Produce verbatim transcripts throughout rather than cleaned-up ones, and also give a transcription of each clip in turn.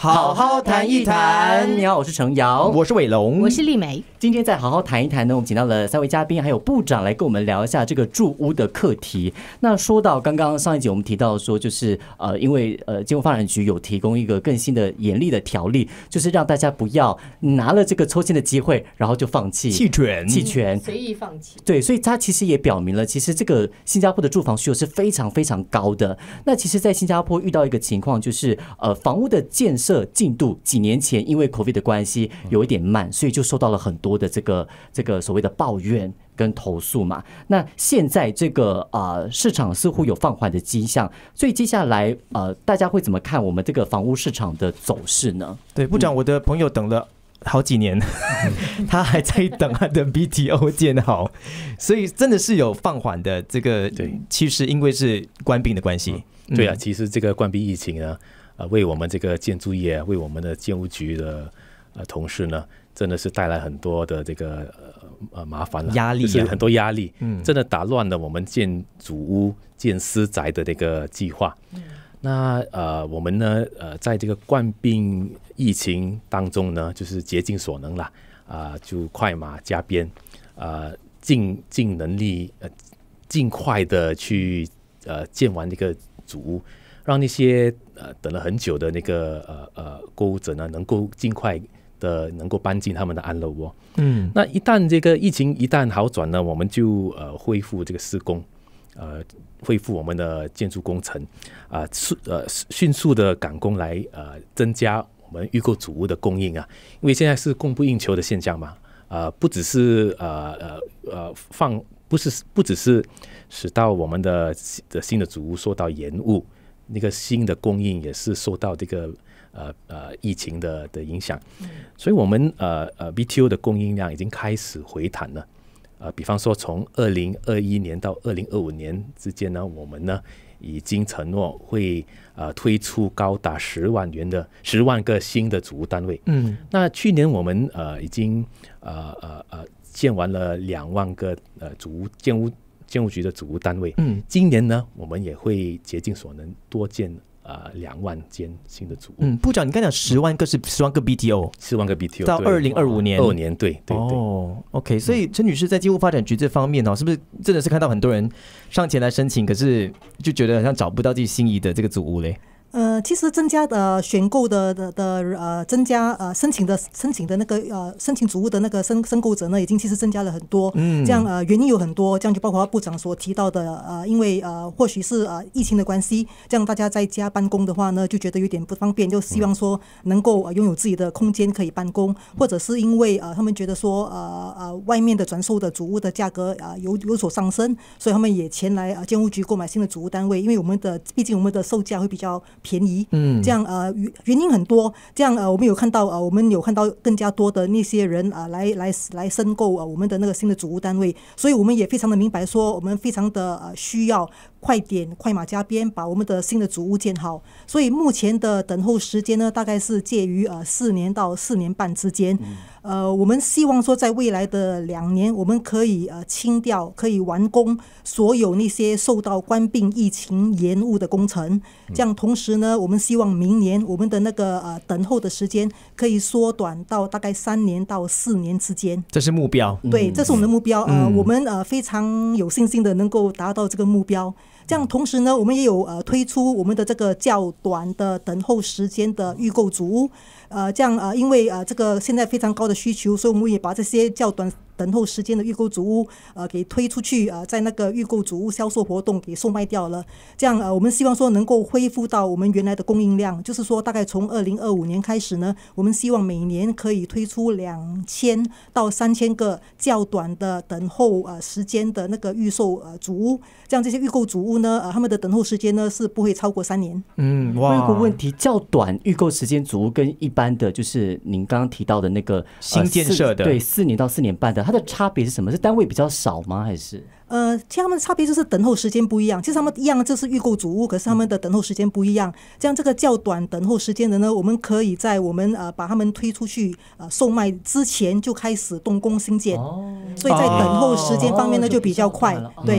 好好谈一谈。你好，我是程瑶， 我是伟龙， 我是丽梅。 今天在好好谈一谈呢，我们请到了三位嘉宾，还有部长来跟我们聊一下这个住屋的课题。那说到刚刚上一集我们提到说，就是呃，因为呃，金融发展局有提供一个更新的严厉的条例，就是让大家不要拿了这个抽签的机会，然后就放弃弃权， 弃权， 随意放弃。 对，所以它其实也表明了，其实这个新加坡的住房需求是非常非常高的。那其实，在新加坡遇到一个情况，就是呃，房屋的建设进度几年前因为 COVID 的关系有一点慢，所以就受到了很多的这个这个所谓的抱怨跟投诉嘛。那现在这个呃市场似乎有放缓的迹象，所以接下来呃大家会怎么看我们这个房屋市场的走势呢？ 对，部长，我的朋友等了好几年，他还在等他的 B T O 建好，所以真的是有放缓的这个趋势，因为是官兵的关系。 嗯、对啊，其实这个官兵疫情呢，呃，为我们这个建筑业，为我们的建屋局的呃同事呢，真的是带来很多的这个呃呃麻烦了， 压力、啊， 就是很多压力， 嗯， 真的打乱了我们建主屋、建私宅的这个计划。嗯、那呃，我们呢，呃，在这个冠病疫情当中呢，就是竭尽所能啦，啊、呃，就快马加鞭，啊、呃，尽尽能力，呃，尽快的去呃建完这个主屋，让那些呃等了很久的那个呃呃购物者呢，能够尽快的能够搬进他们的安乐窝。嗯，那一旦这个疫情一旦好转呢，我们就呃恢复这个施工，呃恢复我们的建筑工程，啊、呃、呃迅速的赶工来呃增加我们预购主屋的供应啊，因为现在是供不应求的现象嘛，呃不只是呃呃呃放不是不只是使到我们的的新的主屋受到延误，那个新的供应也是受到这个呃呃疫情的的影响，所以我们呃呃 B T O 的供应量已经开始回弹了。呃，比方说从二零二一年到二零二五年之间呢，我们呢已经承诺会呃推出高达十万元的十万个新的主屋单位。嗯，那去年我们呃已经呃呃呃建完了两万个呃主屋建屋建屋局的主屋单位。嗯，今年呢我们也会竭尽所能多建呃两万间新的主屋。 嗯，部长，你刚讲十万个是十万个 B T O， 十万个 B T O 到二零二五年， 二年对对对。 哦 ，OK， 所以陈女士在建屋发展局这方面哦，是不是真的是看到很多人上前来申请，可是就觉得好像找不到自己心仪的这个主屋嘞？ 呃，其实增加的选购的的的呃，增加呃申请的申请的那个呃申请主屋的那个申申购者呢，已经其实增加了很多。嗯，这样呃原因有很多，这样就包括部长所提到的呃，因为呃或许是呃疫情的关系，这样大家在家办公的话呢，就觉得有点不方便，就希望说能够拥有自己的空间可以办公，或者是因为呃他们觉得说呃呃外面的转售的主屋的价格呃有有所上升，所以他们也前来呃建屋局购买新的主屋单位，因为我们的毕竟我们的售价会比较便宜，嗯，这样呃原因很多，这样呃我们有看到呃我们有看到更加多的那些人啊、呃、来来来申购呃我们的那个新的主屋单位，所以我们也非常的明白说我们非常的呃需要快点快马加鞭把我们的新的主屋建好，所以目前的等候时间呢大概是介于呃四年到四年半之间。嗯呃，我们希望说，在未来的两年，我们可以呃清掉，可以完工所有那些受到冠病疫情延误的工程。这样，同时呢，我们希望明年我们的那个呃等候的时间可以缩短到大概三年到四年之间。 这是目标。 对，这是我们的目标。呃，嗯、我们呃非常有信心的能够达到这个目标。这样，同时呢，我们也有呃推出我们的这个较短的等候时间的预购主屋。呃，这样呃，因为呃这个现在非常高的需求，所以我们也把这些较短等候时间的预购主屋呃给推出去，呃在那个预购主屋销售活动给售卖掉了。这样呃我们希望说能够恢复到我们原来的供应量，就是说大概从二零二五年开始呢，我们希望每年可以推出两千到三千个较短的等候呃时间的那个预售呃主屋。这样这些预购主屋呢，呃他们的等候时间呢是不会超过三年。 嗯，哇，有个问题，较短预购时间主屋跟一般的就是您刚刚提到的那个新建设的， 呃、对，四年到四年半的，它的差别是什么？是单位比较少吗？还是？ 呃，其实他们的差别就是等候时间不一样。其实他们一样，就是预购主屋，可是他们的等候时间不一样。这样这个较短等候时间的呢，我们可以在我们呃把他们推出去呃售卖之前就开始动工兴建，哦、所以在等候时间方面呢、哦、就比较快。对。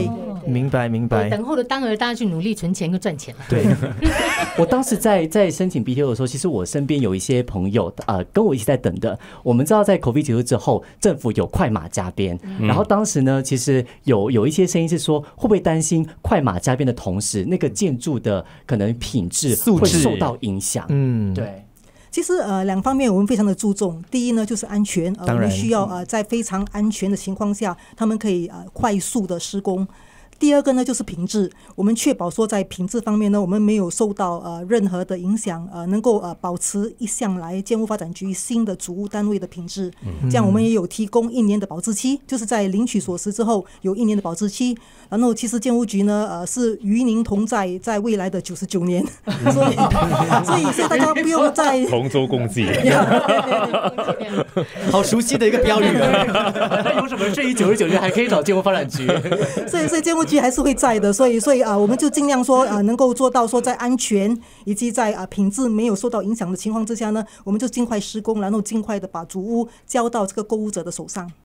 明白明白。 等候的当儿，大家去努力存钱跟赚钱了。 对，我当时在在申请 B T O 的时候，其实我身边有一些朋友，呃，跟我一起在等的。我们知道在 COVID 结束之后，政府有快马加鞭， 嗯、 然后当时呢，其实有有一些声音是说，会不会担心快马加鞭的同时，那个建筑的可能品质会受到影响？ 嗯， 对。 其实呃两方面我们非常的注重，第一呢就是安全，呃、我们需要呃在非常安全的情况下，他们可以呃快速的施工。第二个呢就是品质，我们确保说在品质方面呢，我们没有受到呃任何的影响，呃能够呃保持一向来建屋发展局新的组屋单位的品质。嗯、这样我们也有提供一年的保质期，就是在领取所实之后有一年的保质期。然后其实建屋局呢呃是与您同在，在未来的九十九年，所以所以所以大家不用再同舟共济。 好熟悉的一个标语啊！有什么事宜九十九年还可以找建屋发展局， 所以所以建屋局还是会在的，所以所以啊、呃，我们就尽量说啊、呃，能够做到说在安全以及在啊、呃、品质没有受到影响的情况之下呢，我们就尽快施工，然后尽快的把主屋交到这个购屋者的手上。